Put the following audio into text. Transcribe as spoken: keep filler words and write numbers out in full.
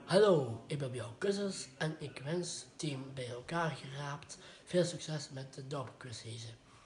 Hallo, ik ben jouw kussens en ik wens team bij elkaar geraapt veel succes met de dorpquiz deze.